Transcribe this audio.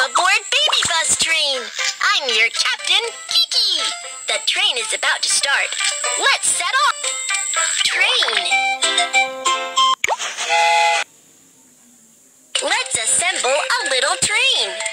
Welcome aboard Baby Bus Train. I'm your captain, Kiki. The train is about to start. Let's set off. Train. Let's assemble a little train.